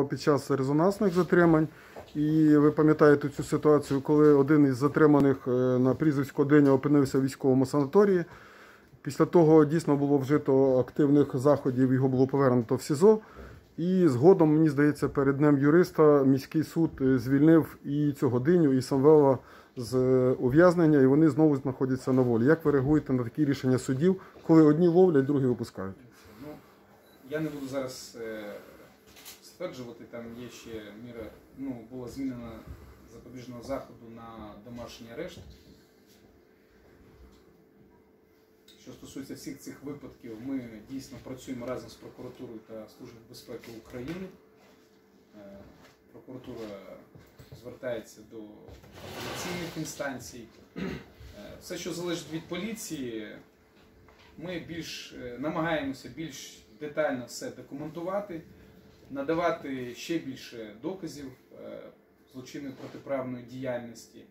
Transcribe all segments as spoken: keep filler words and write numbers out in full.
під час резонансних затримань. І ви пам'ятаєте цю ситуацію, коли один із затриманих на прізвисько Деня опинився в військовому санаторії. Після того дійсно було вжито активних заходів, його було повернуто в СІЗО. І згодом, мені здається, перед Днем юриста міський суд звільнив і цього Деню, і Самвела з ув'язнення, і вони знову знаходяться на волі. Як ви реагуєте на такі рішення судів, коли одні ловлять, другі випускають? Ну, я не буду зараз е, стверджувати, там є ще міра, ну, була змінена запобіжного заходу на домашній арешт. Що стосується всіх цих випадків, ми дійсно працюємо разом з прокуратурою та Службою безпеки України. Прокуратура звертається до апеляційних інстанцій. Все, що залежить від поліції, ми більш, намагаємося більш детально все документувати, надавати ще більше доказів злочинної протиправної діяльності.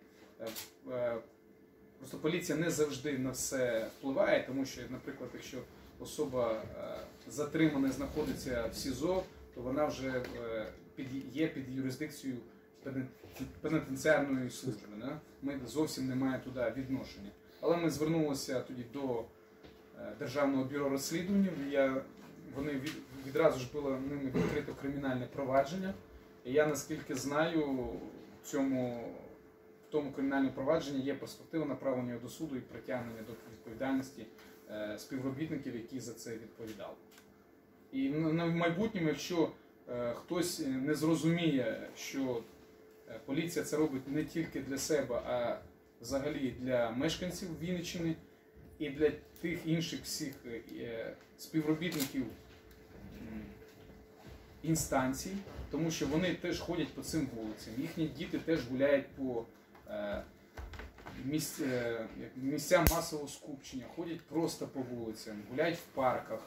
Просто поліція не завжди на все впливає, тому що, наприклад, якщо особа затримана знаходиться в СІЗО, то вона вже є під юрисдикцією пенітенціарної служби. Ми зовсім не маємо туди відношення. Але ми звернулися тоді до Державного бюро розслідувань, вони відразу ж було ними відкрито кримінальне провадження. І я, наскільки знаю, в цьому В тому кримінальному провадженні є перспектива направлення до суду і притягнення до відповідальності е, співробітників, які за це відповідали. І на майбутньому, якщо е, хтось не зрозуміє, що е, поліція це робить не тільки для себе, а взагалі для мешканців Вінниччини і для тих інших всіх е, співробітників е, інстанцій, тому що вони теж ходять по цим вулицям, їхні діти теж гуляють по місцям масового скупчення, ходять просто по вулицям, гуляють в парках.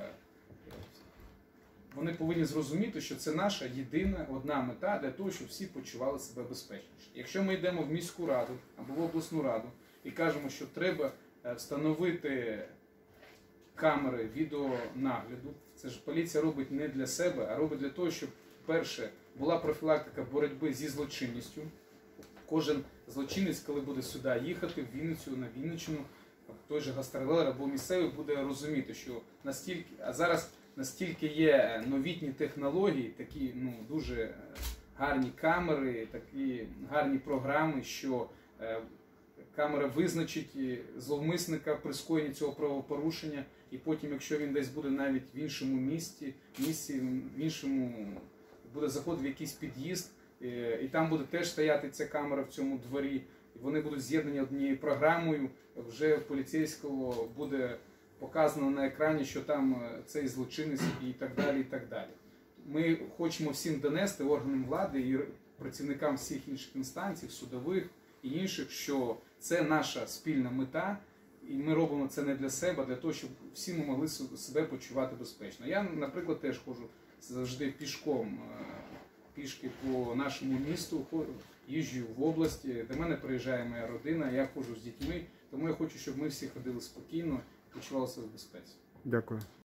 Вони повинні зрозуміти, що це наша єдина одна мета для того, щоб всі почували себе безпечніше. Якщо ми йдемо в міську раду або в обласну раду і кажемо, що треба встановити камери відеонагляду, це ж поліція робить не для себе, а робить для того, щоб, перше, була профілактика боротьби зі злочинністю. Кожен злочинець, коли буде сюди їхати, в Вінницю, на Вінниччину, той же гастролер або місцевий буде розуміти, що настільки, а зараз настільки є новітні технології, такі ну, дуже гарні камери, такі гарні програми, що е, камера визначить зловмисника при скоєнні цього правопорушення, і потім, якщо він десь буде навіть в іншому місті, місці, в іншому буде заходити в якийсь під'їзд, і там буде теж стояти ця камера в цьому дворі, і вони будуть з'єднані однією програмою, вже поліцейського буде показано на екрані, що там цей злочинець і так далі, і так далі. Ми хочемо всім донести, органам влади і працівникам всіх інших інстанцій, судових і інших, що це наша спільна мета, і ми робимо це не для себе, а для того, щоб всі ми могли себе почувати безпечно. Я, наприклад, теж ходжу завжди пішком, пішки по нашому місту, їжджу в області, до мене приїжджає моя родина, я ходжу з дітьми, тому я хочу, щоб ми всі ходили спокійно і почувалися в безпеці. Дякую.